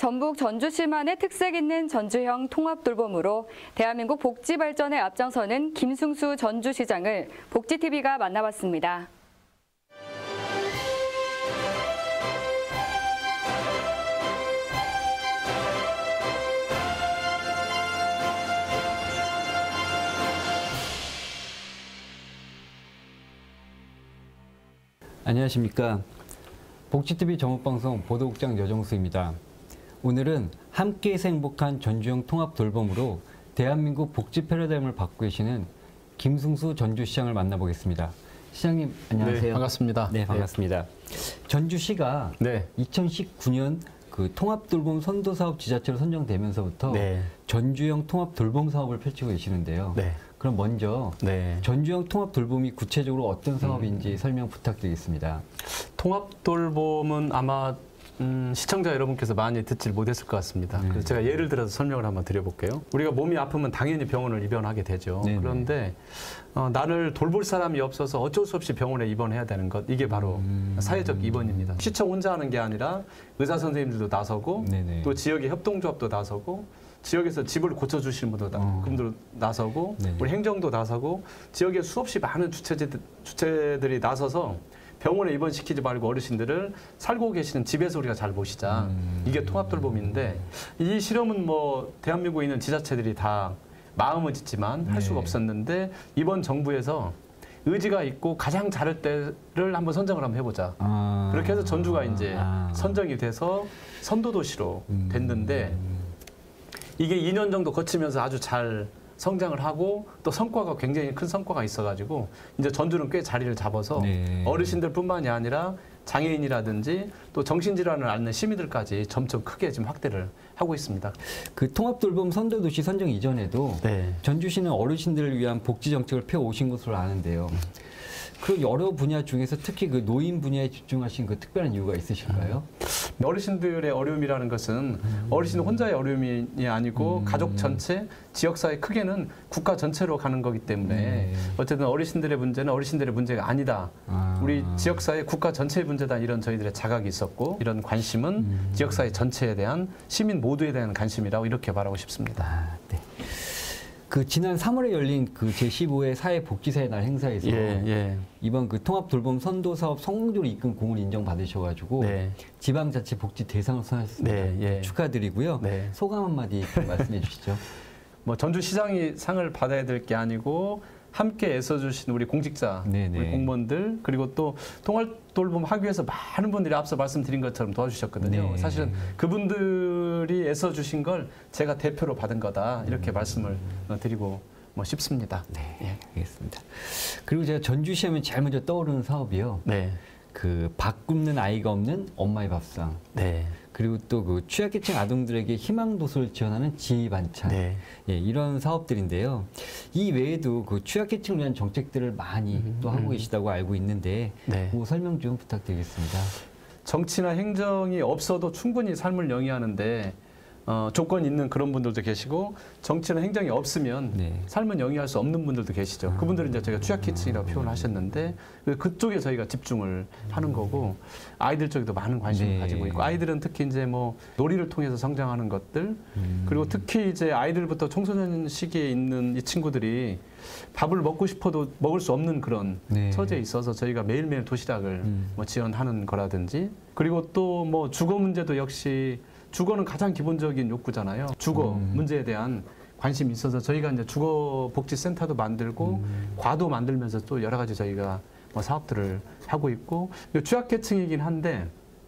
전북 전주시만의 특색 있는 전주형 통합돌봄으로 대한민국 복지 발전에 앞장서는 김승수 전주시장을 복지TV가 만나봤습니다. 안녕하십니까. 복지TV 전국방송 보도국장 여정수입니다. 오늘은 함께해서 행복한 전주형 통합돌봄으로 대한민국 복지 패러다임을 바꾸고 계시는 김승수 전주시장을 만나보겠습니다. 시장님 안녕하세요. 네, 반갑습니다. 네, 반갑습니다. 전주시가 2019년 그 통합돌봄 선도사업 지자체로 선정되면서부터 전주형 통합돌봄 사업을 펼치고 계시는데요. 그럼 먼저 전주형 통합돌봄이 구체적으로 어떤 사업인지 설명 부탁드리겠습니다. 통합돌봄은 아마 시청자 여러분께서 많이 듣질 못했을 것 같습니다. 그래서 제가 예를 들어서 설명을 한번 드려볼게요. 우리가 몸이 아프면 당연히 병원을 입원하게 되죠. 그런데 나를 돌볼 사람이 없어서 어쩔 수 없이 병원에 입원해야 되는 것, 이게 바로 사회적 입원입니다. 시청 혼자 하는 게 아니라 의사 선생님들도 나서고 또 지역의 협동조합도 나서고 지역에서 집을 고쳐주시는 분들도 나서고 우리 행정도 나서고 지역에 수없이 많은 주체들이 나서서 병원에 입원시키지 말고 어르신들을 살고 계시는 집에서 우리가 잘 모시자. 이게 통합돌봄인데 이 실험은 뭐 대한민국에 있는 지자체들이 다 마음은 짓지만 할 수가 없었는데 이번 정부에서 의지가 있고 가장 잘할 때를 한번 선정을 한번 해보자. 그렇게 해서 전주가 이제 선정이 돼서 선도도시로 됐는데 이게 2년 정도 거치면서 아주 잘 성장을 하고 또 성과가 굉장히 큰 성과가 있어가지고 이제 전주는 꽤 자리를 잡아서 어르신들뿐만이 아니라 장애인이라든지 또 정신질환을 앓는 시민들까지 점점 크게 지금 확대를 하고 있습니다. 그 통합돌봄 선도도시 선정 이전에도 전주시는 어르신들을 위한 복지 정책을 펴오신 것으로 아는데요. 그 여러 분야 중에서 특히 그 노인 분야에 집중하신 그 특별한 이유가 있으실까요? 어르신들의 어려움이라는 것은 어르신 혼자의 어려움이 아니고 가족 전체, 지역사회 크게는 국가 전체로 가는 거기 때문에 어쨌든 어르신들의 문제는 어르신들의 문제가 아니다. 우리 지역사회 국가 전체의 문제다. 이런 저희들의 자각이 있었고 이런 관심은 지역사회 전체에 대한 시민 모두에 대한 관심이라고 이렇게 말하고 싶습니다. 그 지난 3월에 열린 그 제15회 사회복지사의 날 행사에서 이번 그 통합돌봄 선도사업 성공적으로 이끈 공을 인정받으셔가지고 지방자치 복지 대상을 수상하셨습니다. 축하드리고요. 소감 한마디 말씀해 주시죠. 뭐 전주시장이 상을 받아야 될 게 아니고 함께 애써주신 우리 공직자, 우리 공무원들 그리고 또 통합돌봄 하기 위해서 많은 분들이 앞서 말씀드린 것처럼 도와주셨거든요. 사실은 그분들이 애써주신 걸 제가 대표로 받은 거다 이렇게 말씀을 드리고 싶습니다. 알겠습니다. 그리고 제가 전주시 하면 제일 먼저 떠오르는 사업이요. 그 밥 굶는 아이가 없는 엄마의 밥상. 그리고 또 그 취약계층 아동들에게 희망도서를 지원하는 지희반찬. 이런 사업들인데요. 이 외에도 그 취약계층을 위한 정책들을 많이 또 하고 계시다고 알고 있는데 그 설명 좀 부탁드리겠습니다. 정치나 행정이 없어도 충분히 삶을 영위하는데 조건이 있는 그런 분들도 계시고 정치나 행정이 없으면 삶은 영위할 수 없는 분들도 계시죠. 그분들은 이제 저희가 취약계층이라고 표현하셨는데 그쪽에 저희가 집중을 하는 거고 아이들 쪽에도 많은 관심을 가지고 있고 아이들은 특히 이제 뭐 놀이를 통해서 성장하는 것들 그리고 특히 이제 아이들부터 청소년 시기에 있는 이 친구들이 밥을 먹고 싶어도 먹을 수 없는 그런 처지에 있어서 저희가 매일매일 도시락을 뭐 지원하는 거라든지 그리고 또 뭐 주거 문제도 역시 주거는 가장 기본적인 욕구잖아요. 주거 문제에 대한 관심이 있어서 저희가 이제 주거복지센터도 만들고 과도 만들면서 또 여러 가지 저희가 뭐 사업들을 하고 있고 취약계층이긴 한데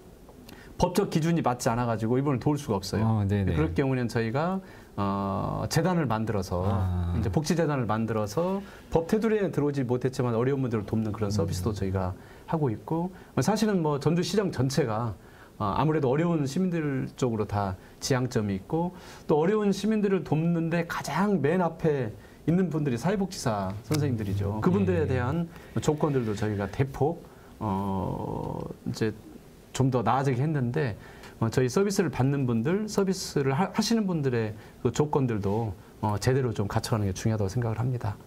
법적 기준이 맞지 않아가지고 이분을 도울 수가 없어요. 그럴 경우는 저희가 재단을 만들어서 이제 복지재단을 만들어서 법 테두리에 들어오지 못했지만 어려운 분들을 돕는 그런 서비스도 저희가 하고 있고 사실은 뭐 전주시장 전체가 아무래도 어려운 시민들 쪽으로 다 지향점이 있고 또 어려운 시민들을 돕는데 가장 맨 앞에 있는 분들이 사회복지사 선생님들이죠. 그분들에 대한 조건들도 저희가 대폭 이제 좀 더 나아지게 했는데 저희 서비스를 받는 분들, 서비스를 하시는 분들의 그 조건들도 제대로 좀 갖춰가는 게 중요하다고 생각을 합니다.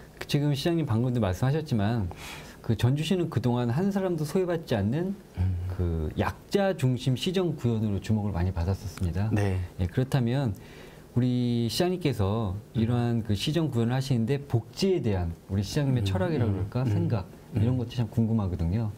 지금 시장님 방금도 말씀하셨지만 그 전주시는 그동안 한 사람도 소외받지 않는 그 약자 중심 시정 구현으로 주목을 많이 받았었습니다. 네. 예, 그렇다면 우리 시장님께서 이러한 그 시정 구현을 하시는데 복지에 대한 우리 시장님의 철학이라고 그럴까 생각 이런 것도 참 궁금하거든요.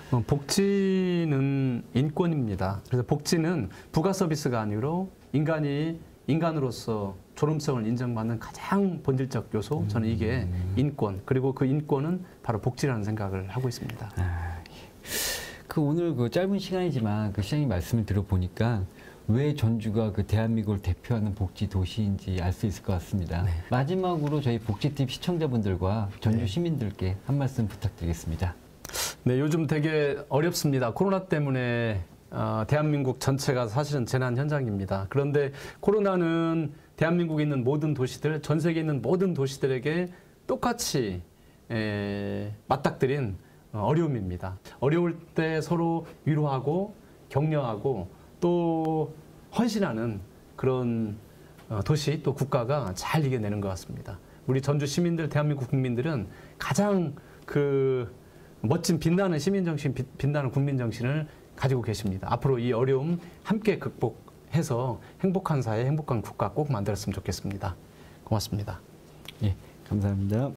복지는 인권입니다. 그래서 복지는 부가 서비스가 아니고 인간이 인간으로서 존엄성을 인정받는 가장 본질적 요소, 저는 이게 인권, 그리고 그 인권은 바로 복지라는 생각을 하고 있습니다. 그 오늘 그 짧은 시간이지만 그 시장님 말씀을 들어보니까 왜 전주가 그 대한민국을 대표하는 복지 도시인지 알 수 있을 것 같습니다. 네. 마지막으로 저희 복지팁 시청자분들과 전주 시민들께 한 말씀 부탁드리겠습니다. 네, 요즘 되게 어렵습니다. 코로나 때문에 대한민국 전체가 사실은 재난 현장입니다. 그런데 코로나는 대한민국에 있는 모든 도시들, 전 세계에 있는 모든 도시들에게 똑같이 맞닥뜨린 어려움입니다. 어려울 때 서로 위로하고 격려하고 또 헌신하는 그런 도시 또 국가가 잘 이겨내는 것 같습니다. 우리 전주 시민들, 대한민국 국민들은 가장 그 멋진 빛나는 시민정신, 빛나는 국민정신을 가지고 계십니다. 앞으로 이 어려움 함께 극복해서 행복한 사회, 행복한 국가 꼭 만들었으면 좋겠습니다. 고맙습니다. 예, 감사합니다.